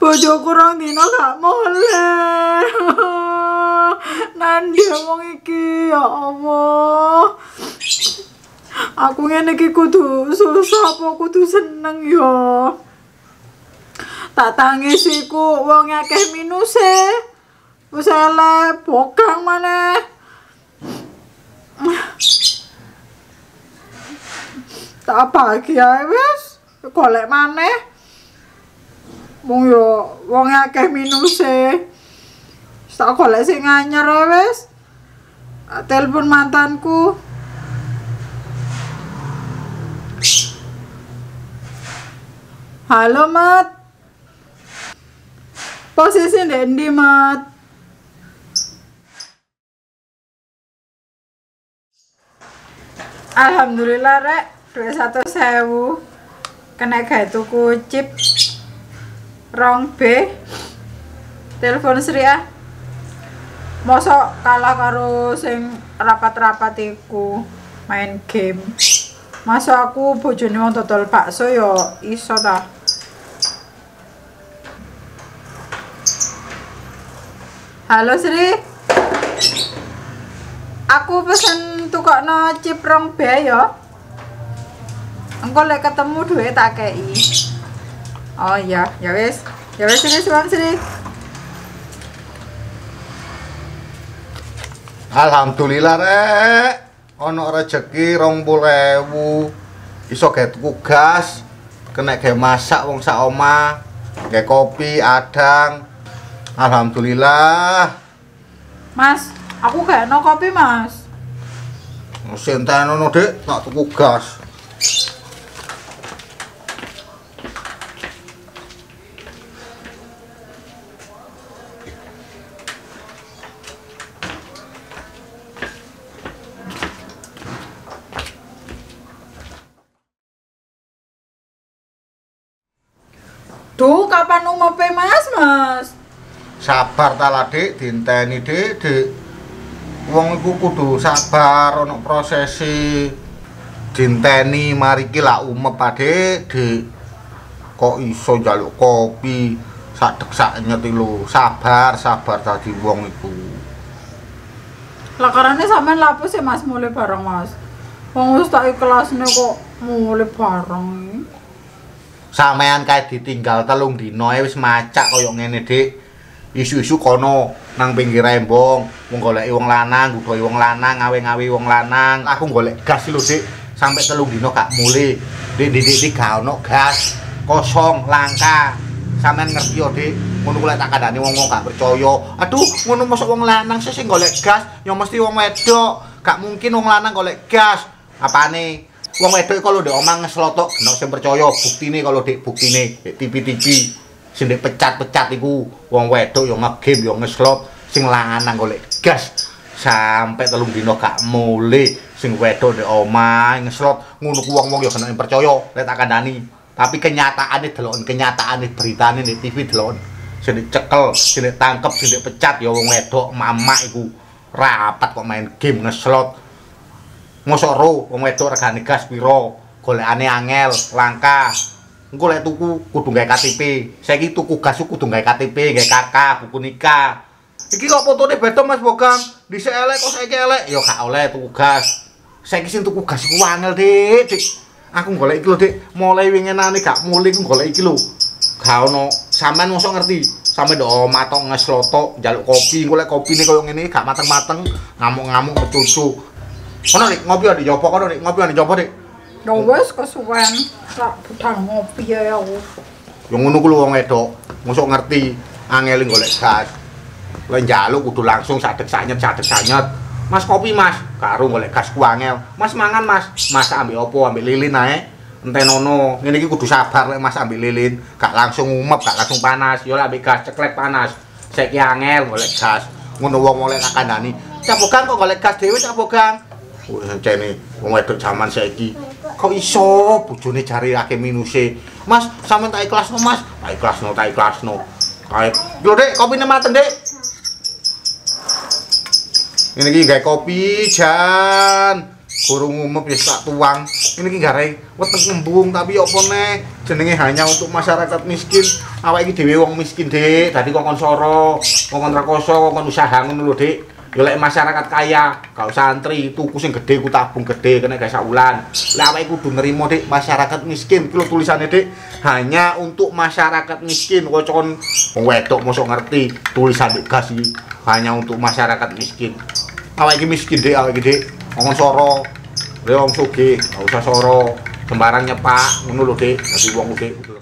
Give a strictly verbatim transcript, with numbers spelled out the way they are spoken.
Bojoku rong dino gak moleh. Nandi wong iki ya Allah. Aku ngene iki kudu susah apa kudu seneng ya. Tak tangis iku wong akeh minuse. Wis elek bokang maneh. Tak bahagia wis golek maneh. Wong yo wong akeh minuse. Tak golek sing anyar wis. Telepon mantanku. Halo, Mat. Posisi ndek ndi, Mat? Alhamdulillah, Rek. Duit satu sewu. Kena gawe tuku chip rong B. Telepon Sri ah. Mosok kalah karo sing rapat-rapat iku main game. Masa aku bojone wong dodol bakso ya iso ta. Halo Sri. Aku pesen tukokno chip rong B ya. Engko lek ketemu duit tak kei. Oh iya, ya wis. Ya wis Sri, suwun Sri. Alhamdulillah Rek. Ono rezeki rong puluh ewu. Iso gawe tuku gas, kena gawe masak wong sak omah, gawe kopi, adang. Alhamdulillah. Mas, aku gak no kopi, Mas. Sinten ono, Dik, tak tuku gas. Duh, kapan umupe Mas, Mas? Sabar ta lah, Dik, dinteni, Dik, Dik. Wong iku kudu sabar ono prosesi. Dinteni mari ki lak umep Dik, Dik. Kok iso njaluk kopi sak dek sak nyet lho. Sabar, sabar dadi wong iku. Lah karane sampean lapo sih Mas mulai bareng Mas. Wong wis tak ikhlasne kok mulai bareng. Sampean kae ditinggal telung dina wis macak kaya ngene, Dik. Isu-isu kono nang pinggir rembong, wong goleki wong lanang, ngudoi wong lanang, ngawe-ngawe wong lanang. Aku golek gas lho, Dik. Sampai telung dina gak mule. Dik, dik, dik gak ono gas. Kosong, langka. Sampean ngerti yo, Dik. Ngono ku lek tak kandhani wong-wong gak percaya. Aduh, ngono mosok wong lanang sing golek gas, ya mesti wong wedok. Gak mungkin wong lanang golek gas. Apane? Wong wedok kalau ndek omah ngeslotok, nek sing percaya buktine kalau Dik, buktine Dik T V-T V sing ndek pecat-pecat iku wong wedok yo ngegame yo ngeslot, sing lanang golek gas sampai telung dina gak mule, sing wedok ndek omah ngeslot ngono ku wong-wong yo kena percaya lek tak kandhani. Tapi kenyataane delokon, kenyataane beritane ndek T V delokon sing dicekel, sing ditangkep, sing dipecat ya wong wedok mamak iku rapat kok main game ngeslot. Mosok ro wong wedok regane gas piro, golekane angel, langka. Engko lek tuku kudu gawe K T P. Saiki tuku gas kudu gawe K T P, gawe K K, buku nikah. Iki kok fotone beda Mas Bokang. Dhisik elek kok saiki elek, ya gak oleh tuku gas. Saiki sing tuku gas ku angel, Dik, Dik. Aku golek iki lho, Dik. Mulai winginane gak muli ku golek iki lho. Gak ono, sampean mosok ngerti. Sampe ndok omah tok ngeslotok, njaluk kopi, engko lek kopine koyo ngene gak mateng-mateng, ngamuk-ngamuk mecucu. Kono Dik, ngopi ya di jopo kono Dik, ngopi ya di jopo Dik. Ya wis kesuwen, tak budal ngopi ya aku. Ya ngono ku lho wong wedok, mosok ngerti angel golek gas. Lek njaluk kudu langsung sadek sanyet sadek sanyet. Mas kopi Mas, karo golek gas ku angel. Mas mangan Mas, Mas ambil opo, ambil lilin ae. Entenono, ngene iki kudu sabar lek Mas ambil lilin, gak langsung umep, gak langsung panas. Ya lek ambil gas ceklek panas. Saiki angel golek gas. Ngono wong oleh tak kandhani. Cak Bogang kok golek gas dhewe Cak Bogang. Wis encene wong wedok jaman saiki. Kok iso bojone jare akeh minuse. Mas, sampean tak ikhlasno Mas. Tak ikhlasno, tak ikhlasno. Kae. Lho Dik, kopine mateng Dik. Ini iki gawe kopi jan. Kurung umep wis tak tuang. Ini iki gare weteng embung tapi opo neh jenenge hanya untuk masyarakat miskin. Awake iki dhewe wong miskin, Dik. Dadi kok kon soro, kon rekoso, kon usaha ngono lho, Dik. Ya lek masyarakat kaya, gak usah antri, tuku sing gedhe ku tabung gedhe kena gak sak wulan. Lek awake kudu nrimo, Dik, masyarakat miskin. Kuwi tulisane, Dik, hanya untuk masyarakat miskin. Kok kon wong wedok mosok ngerti tulisan Dik gas iki hanya untuk masyarakat miskin. Awake iki miskin, Dik, awake iki, Dik. Wong soro, lek wong sugih, gak usah soro. Sembarang nyepak ngono lho, Dik. Dadi wong Dik.